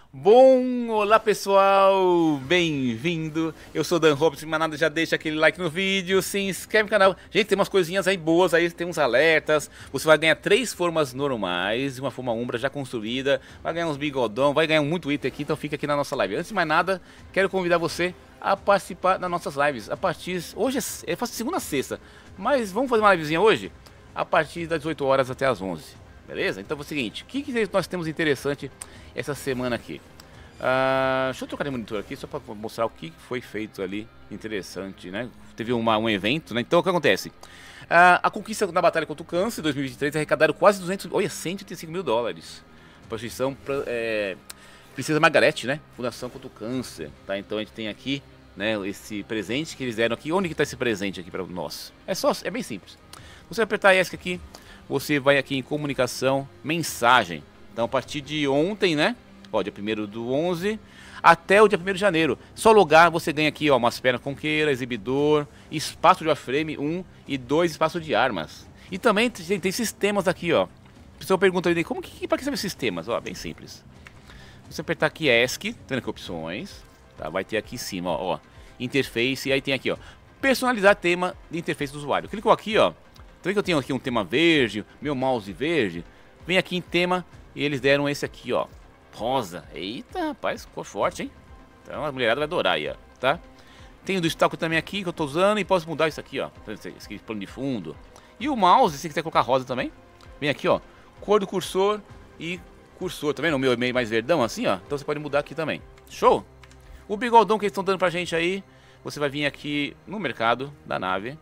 Bom, olá pessoal, bem-vindo, eu sou Dan Robson, mas nada, já deixa aquele like no vídeo, se inscreve no canal. Gente, tem umas coisinhas aí boas, aí tem uns alertas, você vai ganhar 3 formas normais e uma forma Umbra já construída, vai ganhar uns bigodão, vai ganhar muito item aqui, então fica aqui na nossa live. Antes de mais nada, quero convidar você a participar das nossas lives, a partir, hoje eu faço segunda a sexta, mas vamos fazer uma livezinha hoje? A partir das 18 horas até as 11. Beleza? Então é o seguinte, o que nós temos interessante essa semana aqui? Deixa eu trocar de monitor aqui só para mostrar o que foi feito ali interessante, né? Teve um evento, né? Então o que acontece? A conquista na batalha contra o câncer em 2023 arrecadaram quase 135 mil dólares. Para a instituição Princesa Margaret, né? Fundação contra o Câncer, tá? Então a gente tem aqui, né, esse presente que eles deram aqui. Onde que está esse presente aqui para nós? É bem simples. Você vai apertar ESC aqui, você vai aqui em comunicação, mensagem. Então a partir de ontem, né? Ó, dia 1º do 11 até o dia 1º de janeiro. Só logar, você ganha aqui, ó, umas pernas conqueira, exibidor, espaço de warframe 1 e 2 espaço de armas. E também tem sistemas aqui, ó. A pessoa pergunta ali, para que serve sistemas? Ó, bem simples. Você apertar aqui ESC, tá vendo aqui opções, tá? Vai ter aqui em cima, ó, interface, e aí tem aqui, ó, personalizar tema de interface do usuário. Clicou aqui, ó. Então que eu tenho aqui um tema verde, meu mouse verde, vem aqui em tema e eles deram esse aqui, ó, rosa. Eita, rapaz, ficou forte, hein? Então a mulherada vai adorar aí, ó, tá? Tem o do Stalker também aqui que eu tô usando e posso mudar isso aqui, ó, esse plano de fundo. E o mouse, se você quiser colocar rosa também, vem aqui, ó, cor do cursor e cursor, tá vendo? O meu é meio mais verdão assim, ó, então você pode mudar aqui também. Show? O bigodão que eles estão dando pra gente aí, você vai vir aqui no mercado da nave.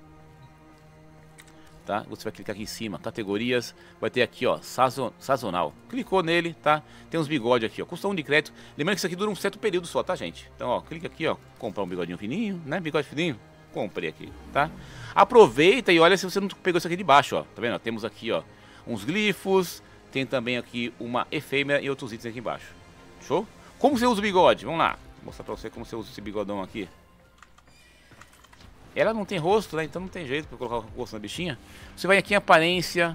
Tá? Você vai clicar aqui em cima, categorias, vai ter aqui, ó, sazonal. Clicou nele, tá? Tem uns bigodes aqui, ó, custa 1 de crédito. Lembrando que isso aqui dura um certo período só, tá, gente? Então, ó, clica aqui, ó, comprar um bigodinho fininho, né? Bigode fininho, comprei aqui, tá? Aproveita e olha se você não pegou isso aqui de baixo, ó. Tá vendo? Temos aqui, ó, uns glifos, tem também aqui uma efêmera e outros itens aqui embaixo. Show? Como você usa o bigode? Vamos lá, vou mostrar pra você como você usa esse bigodão aqui. Ela não tem rosto, né? Então não tem jeito pra colocar o rosto na bichinha. Você vai aqui em aparência,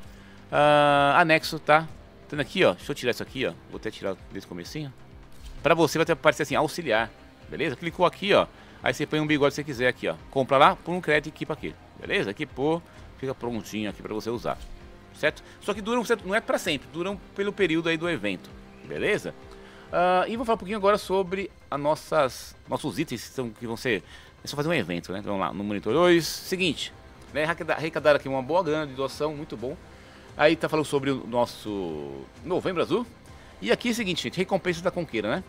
anexo, tá? Tendo aqui, ó. Deixa eu tirar isso aqui, ó. Vou até tirar desse comecinho. Pra você vai ter aparecer assim, auxiliar. Beleza? Clicou aqui, ó. Aí você põe um bigode se você quiser aqui, ó. Compra lá, põe um crédito e equipa aqui. Beleza? Equipou, fica prontinho aqui pra você usar. Certo? Só que dura um certo, não é pra sempre, duram pelo período aí do evento. Beleza? E vou falar um pouquinho agora sobre nossos itens que vão ser... É só fazer um evento, né? Então, vamos lá, no monitor 2. Seguinte, né? Arrecadaram aqui uma boa grana de doação, muito bom. Aí tá falando sobre o nosso Novembro Azul. E aqui é o seguinte, gente, recompensa da conqueira, né?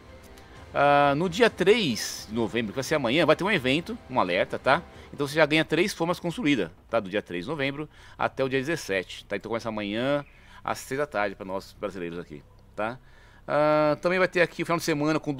No dia 3 de novembro, que vai ser amanhã, vai ter um evento, um alerta, tá? Então você já ganha 3 formas construídas, tá? Do dia 3 de novembro até o dia 17, tá? Então começa amanhã às 6 da tarde para nós brasileiros aqui, tá? Também vai ter aqui o final de semana com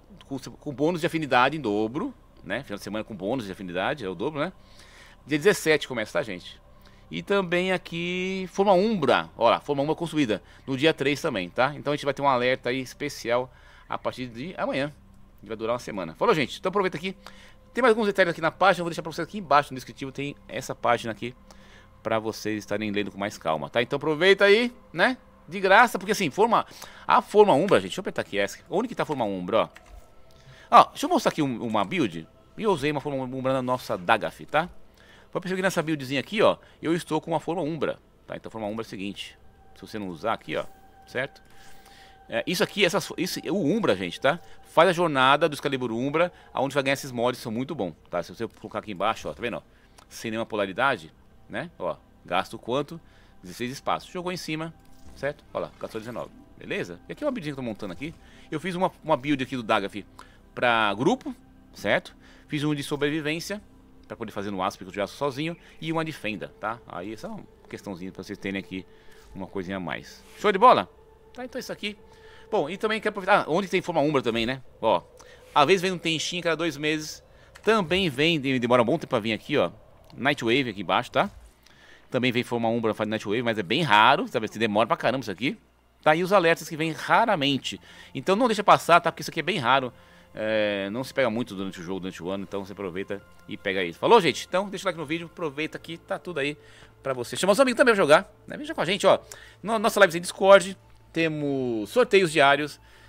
bônus de afinidade em dobro, né? Final de semana com bônus de afinidade, é o dobro, né? Dia 17 começa, tá, gente? E também aqui, forma Umbra, olha, forma Umbra construída, no dia 3 também, tá? Então a gente vai ter um alerta aí especial a partir de amanhã, que vai durar uma semana. Falou, gente? Então aproveita aqui. Tem mais alguns detalhes aqui na página, eu vou deixar pra vocês aqui embaixo no descritivo, tem essa página aqui, pra vocês estarem lendo com mais calma, tá? Então aproveita aí, né? De graça, porque assim, a forma Umbra, gente, deixa eu apertar aqui essa. Onde que tá a forma Umbra, ó? Ó, deixa eu mostrar aqui uma build. E eu usei uma forma Umbra na nossa Dagaf, tá? Pode perceber que nessa buildzinha aqui, ó, eu estou com uma forma Umbra, tá? Então a forma Umbra é a seguinte, se você não usar aqui, ó, certo? Isso aqui, o Umbra, gente, tá? Faz a jornada do Excalibur Umbra, aonde vai ganhar esses mods, são muito bons, tá? Se você colocar aqui embaixo, ó, tá vendo, ó? Sem nenhuma polaridade, né? Ó, gasto quanto? 16 espaços. Jogou em cima, certo? Olha lá, gastou 19, beleza? E aqui é uma buildzinha que eu tô montando aqui. Eu fiz uma build aqui do Dagaf pra grupo, certo? Fiz um de sobrevivência, pra poder fazer no ASP, que eu já sozinho, e uma de fenda, tá? Aí essa é uma questãozinha pra vocês terem aqui uma coisinha a mais. Show de bola? Tá, então isso aqui. Bom, e também quero aproveitar, onde tem forma Umbra também, né? Ó, às vezes vem um Tenchin cada 2 meses, também vem, demora um bom tempo pra vir aqui, ó, Nightwave aqui embaixo, tá? Também vem forma Umbra, faz Nightwave, mas é bem raro, sabe? Se demora pra caramba isso aqui. Tá, e os alertas que vêm raramente. Então não deixa passar, tá? Porque isso aqui é bem raro. Não se pega muito durante o jogo, durante o ano, então você aproveita e pega isso. Falou, gente? Então deixa o like no vídeo, aproveita aqui, tá tudo aí pra você. Chama os amigos também pra jogar, né? Veja com a gente, ó. Nossa live em Discord, temos sorteios diários,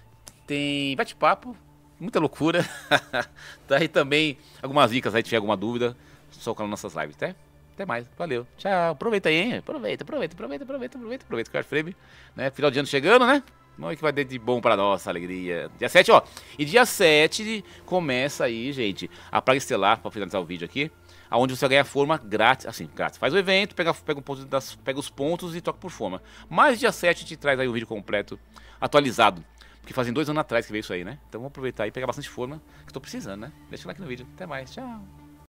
tem bate-papo, muita loucura. Tá? E também algumas dicas aí, se tiver alguma dúvida, só com as nossas lives, tá? Até mais, valeu, tchau. Aproveita aí, hein? Aproveita o Card Frame, né? Final de ano chegando, né? Vamos ver o que vai ter de bom pra nossa alegria. Dia 7, ó. E dia 7 começa aí, gente, a Praga Estelar, pra finalizar o vídeo aqui. Onde você ganha forma grátis, assim, grátis. Faz o evento, pega os pontos e troca por forma. Mas dia 7 te traz aí um vídeo completo, atualizado. Porque fazem 2 anos atrás que veio isso aí, né? Então vamos aproveitar e pegar bastante forma, que eu tô precisando, né? Deixa o like no vídeo. Até mais, tchau.